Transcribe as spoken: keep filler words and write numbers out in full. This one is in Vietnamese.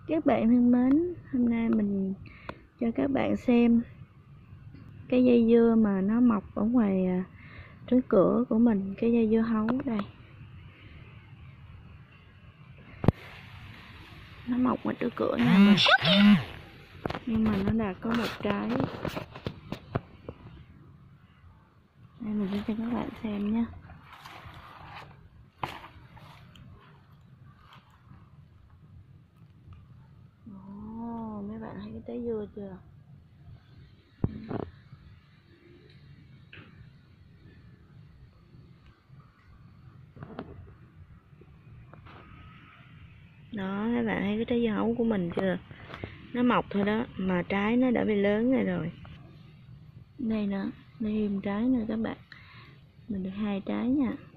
Các bạn thân mến, hôm nay mình cho các bạn xem cái dây dưa mà nó mọc ở ngoài trước cửa của mình, cái dây dưa hấu đây. Nó mọc ngoài trước cửa nhà mình, nhưng mà nó đã có một trái. Đây mình sẽ cho các bạn xem nhé. Ồ, mấy bạn thấy cái trái dưa chưa? Đó, các bạn thấy cái trái dưa hấu của mình chưa? Nó mọc thôi đó, mà trái nó đã bị lớn rồi rồi. Đây nè, đây thêm trái nữa các bạn. Mình được hai trái nha.